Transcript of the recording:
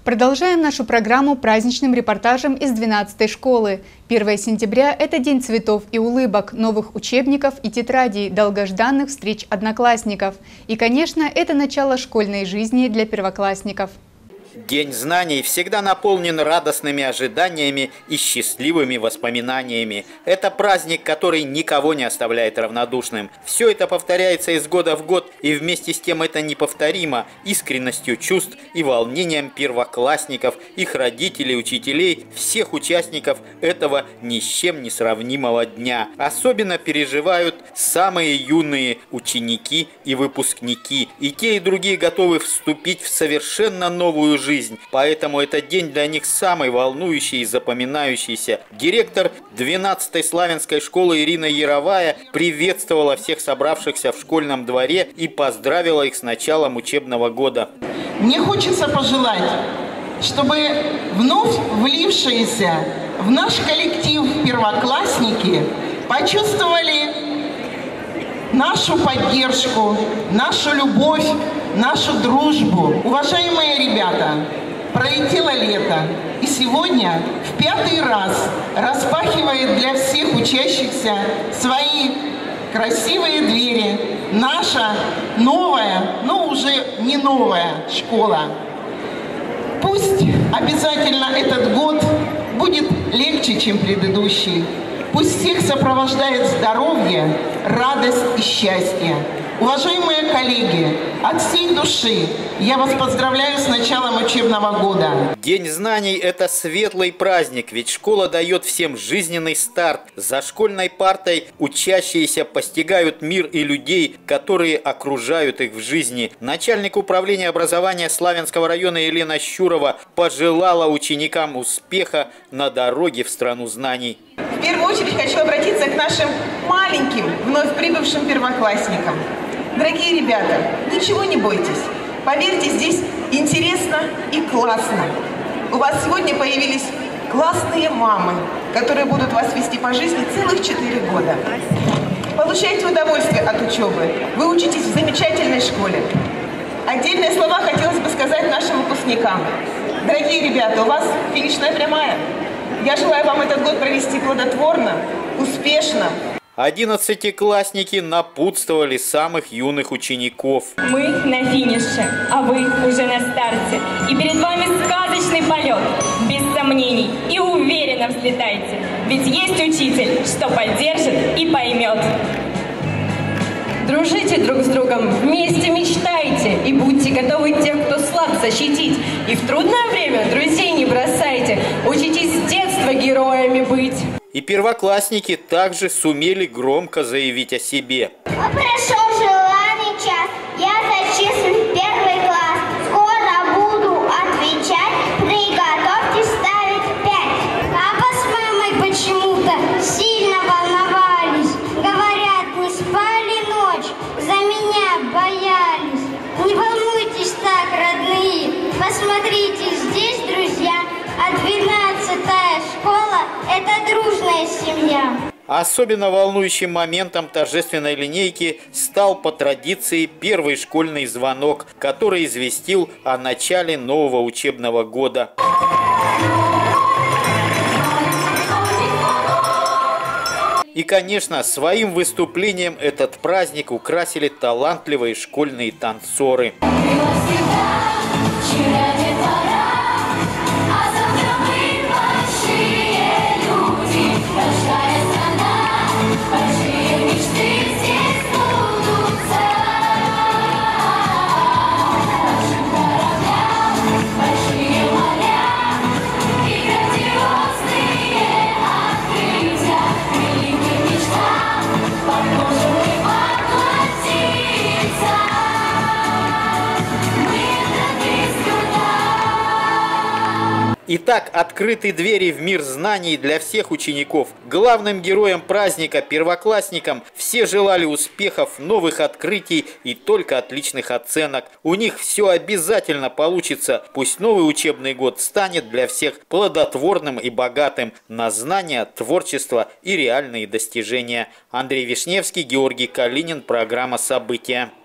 Продолжаем нашу программу праздничным репортажем из 12-й школы. 1 сентября – это день цветов и улыбок, новых учебников и тетрадей, долгожданных встреч одноклассников. И, конечно, это начало школьной жизни для первоклассников. День знаний всегда наполнен радостными ожиданиями и счастливыми воспоминаниями. Это праздник, который никого не оставляет равнодушным. Все это повторяется из года в год, и вместе с тем это неповторимо искренностью чувств и волнением первоклассников, их родителей, учителей, всех участников этого ни с чем не сравнимого дня. Особенно переживают самые юные ученики и выпускники. И те, и другие готовы вступить в совершенно новую жизнь. Поэтому этот день для них самый волнующий и запоминающийся. Директор 12-й Славянской школы Ирина Яровая приветствовала всех собравшихся в школьном дворе и поздравила их с началом учебного года. Мне хочется пожелать, чтобы вновь влившиеся в наш коллектив первоклассники почувствовали нашу поддержку, нашу любовь, нашу дружбу. Уважаемые ребята, пролетело лето, и сегодня в 5-й раз распахивает для всех учащихся свои красивые двери наша новая, но уже не новая школа. Пусть обязательно этот год будет легче, чем предыдущий. Пусть всех сопровождает здоровье, радость и счастье. Уважаемые коллеги, от всей души я вас поздравляю с началом учебного года. День знаний – это светлый праздник, ведь школа дает всем жизненный старт. За школьной партой учащиеся постигают мир и людей, которые окружают их в жизни. Начальник управления образования Славянского района Елена Щурова пожелала ученикам успеха на дороге в страну знаний. В первую очередь хочу обратиться к нашим маленьким, вновь прибывшим первоклассникам. Дорогие ребята, ничего не бойтесь. Поверьте, здесь интересно и классно. У вас сегодня появились классные мамы, которые будут вас вести по жизни целых 4 года. Получайте удовольствие от учебы. Вы учитесь в замечательной школе. Отдельные слова хотелось бы сказать нашим выпускникам. Дорогие ребята, у вас финишная прямая. Я желаю вам этот год провести плодотворно, успешно. 11-классники напутствовали самых юных учеников. Мы на финише, а вы уже на старте. И перед вами сказочный полет. Без сомнений и уверенно взлетайте. Ведь есть учитель, что поддержит и поймет. Дружите друг с другом, вместе мечтайте и будьте готовы тех, кто слаб, защитить. И в трудное время друзей не бросайте, учитесь с детства героями быть. И первоклассники также сумели громко заявить о себе. Пришел желанный час, я зачислюсь в 1 класс. Скоро буду отвечать, приготовьтесь ставить 5. Папа с мамой почему-то сильно волновались. Говорят, не спали ночь, за меня боялись. Не волнуйтесь так, родные, посмотрите, здесь друзья, а 12-я школа – это дружная семья. Особенно волнующим моментом торжественной линейки стал по традиции первый школьный звонок, который известил о начале нового учебного года. И, конечно, своим выступлением этот праздник украсили талантливые школьные танцоры. Итак, открыты двери в мир знаний для всех учеников. Главным героем праздника, первоклассникам, все желали успехов, новых открытий и только отличных оценок. У них все обязательно получится. Пусть новый учебный год станет для всех плодотворным и богатым на знания, творчество и реальные достижения. Андрей Вишневский, Георгий Калинин, программа «События».